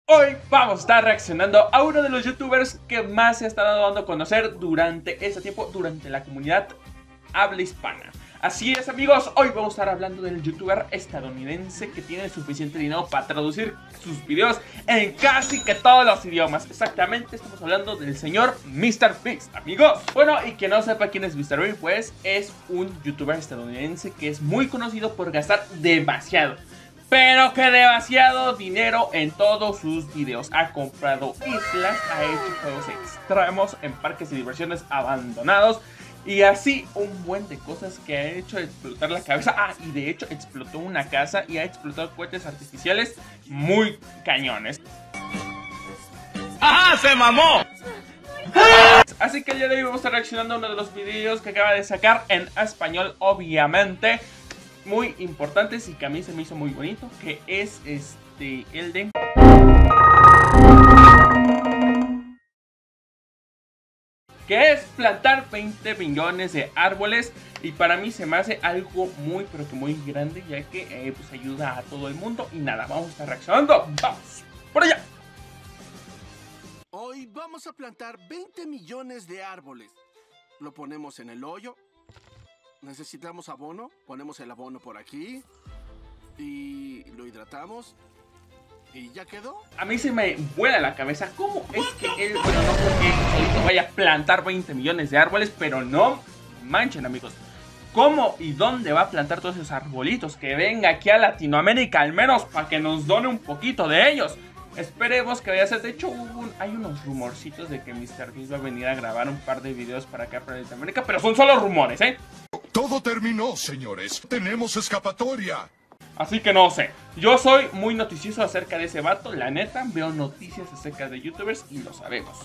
Hoy vamos a estar reaccionando a uno de los youtubers que más se ha estado dando a conocer durante este tiempo, durante la comunidad habla hispana. Así es, amigos, hoy vamos a estar hablando del youtuber estadounidense que tiene suficiente dinero para traducir sus videos en casi que todos los idiomas. Exactamente, estamos hablando del señor MrBeast, amigos. Bueno, y quien no sepa quién es MrBeast, pues es un youtuber estadounidense que es muy conocido por gastar demasiado, pero que demasiado dinero en todos sus videos. Ha comprado islas, ha hecho juegos extremos en parques de diversiones abandonados y así un buen de cosas que ha hecho explotar la cabeza. Ah, y de hecho explotó una casa y ha explotado cohetes artificiales muy cañones. ¡Ajá! ¡Se mamó! Así que el día de hoy vamos a estar reaccionando a uno de los videos que acaba de sacar en español, obviamente. Muy importantes y que a mí se me hizo muy bonito, que es el de... que es plantar 20 millones de árboles. Y para mí se me hace algo muy, pero que muy grande, ya que pues ayuda a todo el mundo. Y nada, vamos a estar reaccionando. ¡Vamos! ¡Por allá! Hoy vamos a plantar 20 millones de árboles. Lo ponemos en el hoyo. Necesitamos abono. Ponemos el abono por aquí. Y lo hidratamos. ¿Y ya quedó? A mí se me vuela la cabeza cómo es que él, bueno, no porque solito vaya a plantar 20 millones de árboles, pero no manchen, amigos. ¿Cómo y dónde va a plantar todos esos arbolitos? Que venga aquí a Latinoamérica al menos para que nos done un poquito de ellos. Esperemos que vaya a ser. De hecho, hay unos rumorcitos de que MrBeast va a venir a grabar un par de videos para acá para Latinoamérica, pero son solo rumores, ¿eh? Todo terminó, señores. Tenemos escapatoria. Así que no sé, yo soy muy noticioso acerca de ese vato, la neta, veo noticias acerca de youtubers y lo sabemos.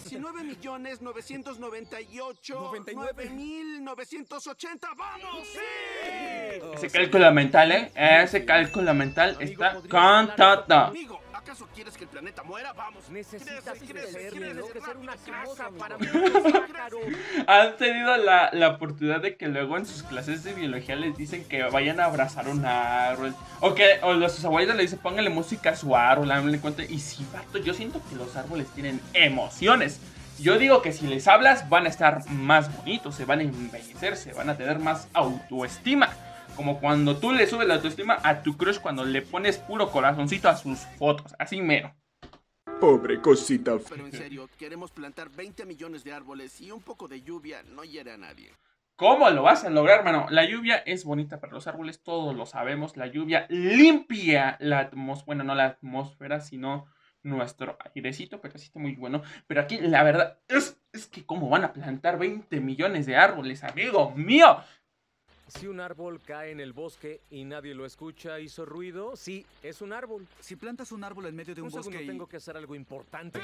19.998.9.980, ¡vamos! ¡Sí! Ese cálculo mental, ese cálculo mental está con todo. Amigo, ¿acaso quieres que el planeta muera? Vamos. Necesitas crecer, ¿Quieres que ser una casa para mí. ¿Han tenido la oportunidad de que luego en sus clases de biología les dicen que vayan a abrazar un árbol? O que sus abuelitos le dicen póngale música a su árbol, háganle cuenta. Y sí, vato, yo siento que los árboles tienen emociones. Yo digo que si les hablas van a estar más bonitos, se van a embellecer, se van a tener más autoestima. Como cuando tú le subes la autoestima a tu crush cuando le pones puro corazoncito a sus fotos, así mero. Pobre cosita. Pero en serio, queremos plantar 20 millones de árboles y un poco de lluvia no hiere a nadie. ¿Cómo lo vas a lograr, hermano? La lluvia es bonita para los árboles, todos lo sabemos. La lluvia limpia la atmósfera, bueno, no la atmósfera, sino nuestro airecito, pero sí está muy bueno. Pero aquí la verdad es que cómo van a plantar 20 millones de árboles, amigo mío. Si un árbol cae en el bosque y nadie lo escucha, hizo ruido, sí, es un árbol. Si plantas un árbol en medio de un bosque segundo, tengo que hacer algo importante.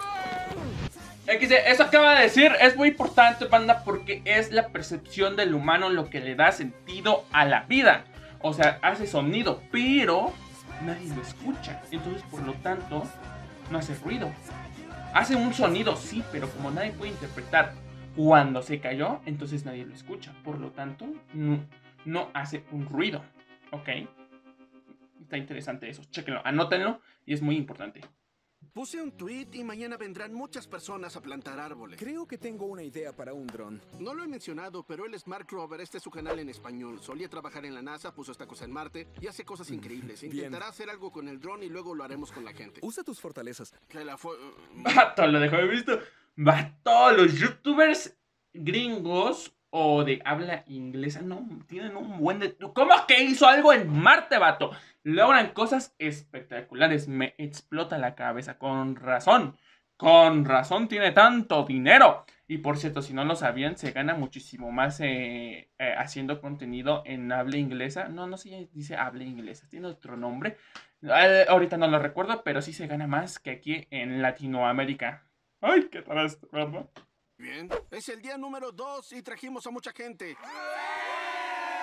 XD, eso acaba de decir es muy importante, banda, porque es la percepción del humano lo que le da sentido a la vida. O sea, hace sonido, pero nadie lo escucha. Entonces, por lo tanto, no hace ruido. Hace un sonido, sí, pero como nadie puede interpretar cuando se cayó, entonces nadie lo escucha. Por lo tanto, no hace un ruido. ¿Ok? Está interesante eso. Chéquenlo, anótenlo y es muy importante. Puse un tweet y mañana vendrán muchas personas a plantar árboles. Creo que tengo una idea para un dron. No lo he mencionado, pero él es Mark Rober, este es su canal en español. Solía trabajar en la NASA, puso esta cosa en Marte y hace cosas increíbles. Intentará hacer algo con el dron y luego lo haremos con la gente. Usa tus fortalezas. Que la fue... Vato, lo dejó de visto. Vato, los youtubers gringos o de habla inglesa no tienen un buen de... ¿Cómo que hizo algo en Marte, vato? Logran cosas espectaculares. Me explota la cabeza. Con razón tiene tanto dinero. Y por cierto, si no lo sabían, se gana muchísimo más haciendo contenido en habla inglesa. No sé, dice habla inglesa, tiene otro nombre. Ahorita no lo recuerdo, pero sí se gana más que aquí en Latinoamérica. Ay, qué tal esto, ¿verdad? Bien, es el día número 2 y trajimos a mucha gente.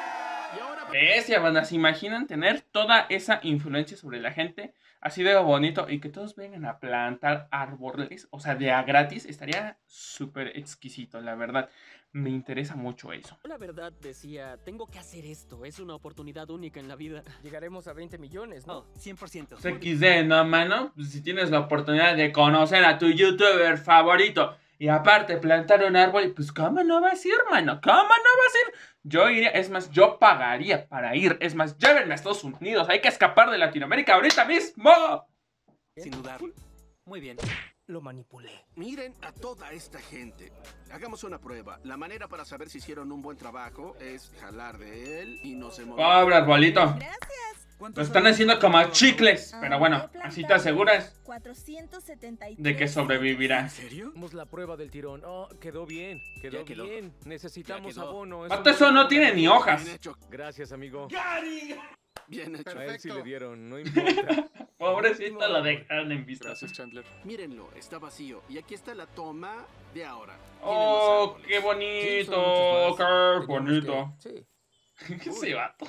Y ahora Bestia, banda, ¿se imaginan tener toda esa influencia sobre la gente? Así de bonito y que todos vengan a plantar árboles, o sea, de a gratis, estaría súper exquisito, la verdad. Me interesa mucho eso. La verdad decía, tengo que hacer esto, es una oportunidad única en la vida. Llegaremos a 20 millones, ¿no? Oh, 100%. XD, ¿no, mano? Pues si tienes la oportunidad de conocer a tu youtuber favorito y aparte plantar un árbol, pues ¿cómo no vas a ir, mano? ¿Cómo no vas a ir? Yo iría, es más, yo pagaría para ir. Es más, llévenme a Estados Unidos, hay que escapar de Latinoamérica ahorita mismo. Sin dudarlo. Muy bien. Lo manipulé. miren a toda esta gente. Hagamos una prueba. La manera para saber si hicieron un buen trabajo es jalar de él y no se mueve. Pobre arbolito. Lo ¿Cuántos están árboles haciendo como plantaron? chicles. Pero bueno, así te aseguras 473 de que sobrevivirá. ¿En serio? Hagamos la prueba del tirón. Oh, quedó bien. Quedó Ya quedó. bien. Necesitamos Ya quedó. abono. es Aparte un eso buen no abono. tiene ni hojas. Bien hecho. Gracias, amigo. Bien hecho. A él sí le dieron, no importa. Pobrecito lo dejaron en vista. Gracias, Chandler. Mírenlo, está vacío. Y aquí está la toma de ahora. Miren los Oh, árboles. qué Sí, bonito, son muchos más. qué Teníamos bonito. que- Sí. Ese vato.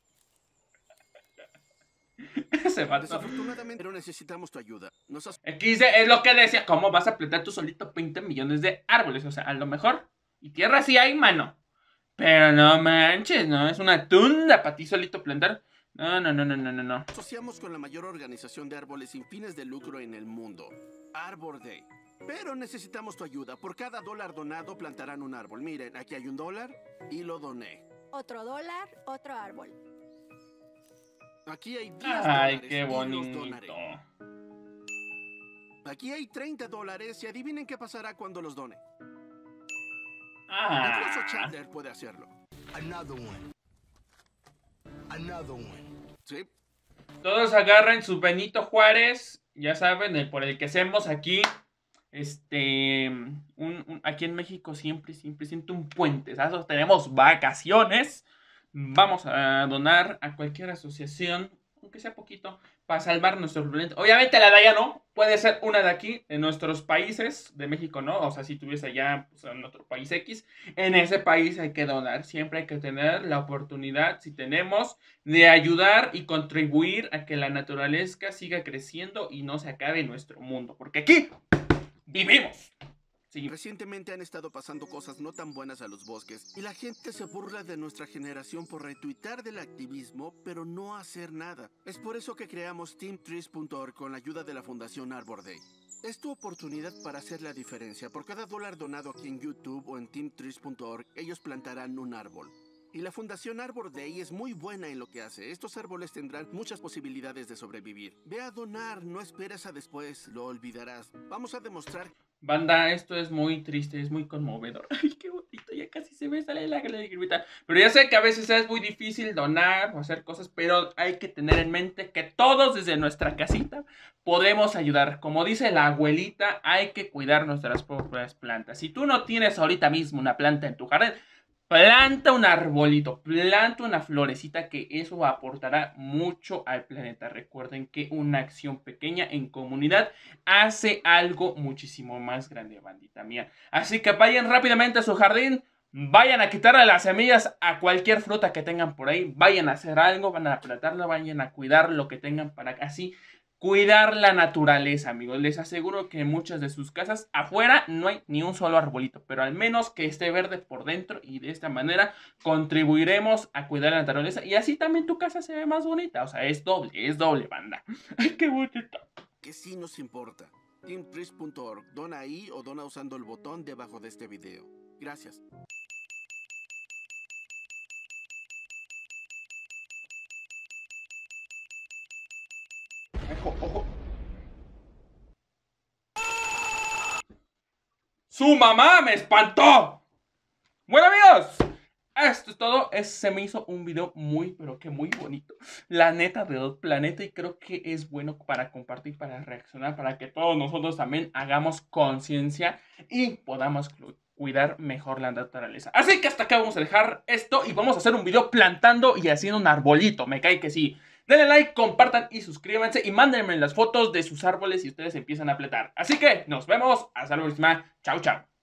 Ese vato. Desafortunadamente, pero necesitamos tu ayuda. Nos has... XD es lo que decía. ¿Cómo vas a plantar tú solito 20 millones de árboles? O sea, a lo mejor. Y tierra sí hay, mano. Pero no manches, ¿no? Es una tunda para ti solito plantar. No, no, no, no, no, no, no. asociamos con la mayor organización de árboles sin fines de lucro en el mundo, Arbor Day. Pero necesitamos tu ayuda. Por cada $1 donado plantarán un árbol. Miren, aquí hay $1 y lo doné. Otro dólar, otro árbol. Aquí hay $10 Ay, qué y los bonito. donaré. Aquí hay $30 y adivinen qué pasará cuando los done. Incluso Ah, Chandler puede hacerlo. Another one. Another one. ¿Sí? todos agarran su Benito Juárez. Ya saben, por el que hacemos aquí. Aquí en México siempre siento un puente. ¿Sabes? Tenemos vacaciones. Vamos a donar a cualquier asociación, aunque sea poquito, para salvar nuestro planeta. Obviamente la de allá no, puede ser una de aquí, en nuestros países, de México no, o sea, si tuviese allá pues, en otro país X, en ese país hay que donar, siempre hay que tener la oportunidad, si tenemos, de ayudar y contribuir a que la naturaleza siga creciendo y no se acabe nuestro mundo, porque aquí vivimos. Sí. Recientemente han estado pasando cosas no tan buenas a los bosques y la gente se burla de nuestra generación por retuitar del activismo, pero no hacer nada. Es por eso que creamos TeamTrees.org con la ayuda de la Fundación Arbor Day. Es tu oportunidad para hacer la diferencia. Por cada $1 donado aquí en YouTube o en TeamTrees.org, ellos plantarán un árbol. Y la Fundación Arbor Day es muy buena en lo que hace. Estos árboles tendrán muchas posibilidades de sobrevivir. Ve a donar, no esperes a después, lo olvidarás. Vamos a demostrar... Banda, esto es muy triste, es muy conmovedor. Ay, qué bonito, ya casi se me sale la lagrimita. Pero ya sé que a veces es muy difícil donar o hacer cosas, pero hay que tener en mente que todos desde nuestra casita podemos ayudar. Como dice la abuelita, hay que cuidar nuestras propias plantas. Si tú no tienes ahorita mismo una planta en tu jardín, planta un arbolito, planta una florecita, que eso aportará mucho al planeta. Recuerden que una acción pequeña en comunidad hace algo muchísimo más grande, bandita mía. Así que vayan rápidamente a su jardín, vayan a quitarle las semillas a cualquier fruta que tengan por ahí, vayan a hacer algo, van a plantarla, vayan a cuidar lo que tengan para así cuidar la naturaleza, amigos. Les aseguro que en muchas de sus casas afuera no hay ni un solo arbolito, pero al menos que esté verde por dentro, y de esta manera contribuiremos a cuidar la naturaleza y así también tu casa se ve más bonita. O sea, es doble, banda. Ay, qué bonito. que sí nos importa. TeamTrees.org. Dona ahí o dona usando el botón debajo de este video. Gracias. Ojo, ojo. ¡Su mamá me espantó! Bueno, amigos, esto es todo. Se me hizo un video muy, pero que muy bonito. La neta de Dot Planeta, y creo que es bueno para compartir, para reaccionar, para que todos nosotros también hagamos conciencia y podamos cuidar mejor la naturaleza. Así que hasta acá vamos a dejar esto y vamos a hacer un video plantando y haciendo un arbolito. Me cae que sí. Denle like, compartan y suscríbanse y mándenme las fotos de sus árboles si ustedes empiezan a plantar. Así que nos vemos. Hasta la próxima. Chau, chau.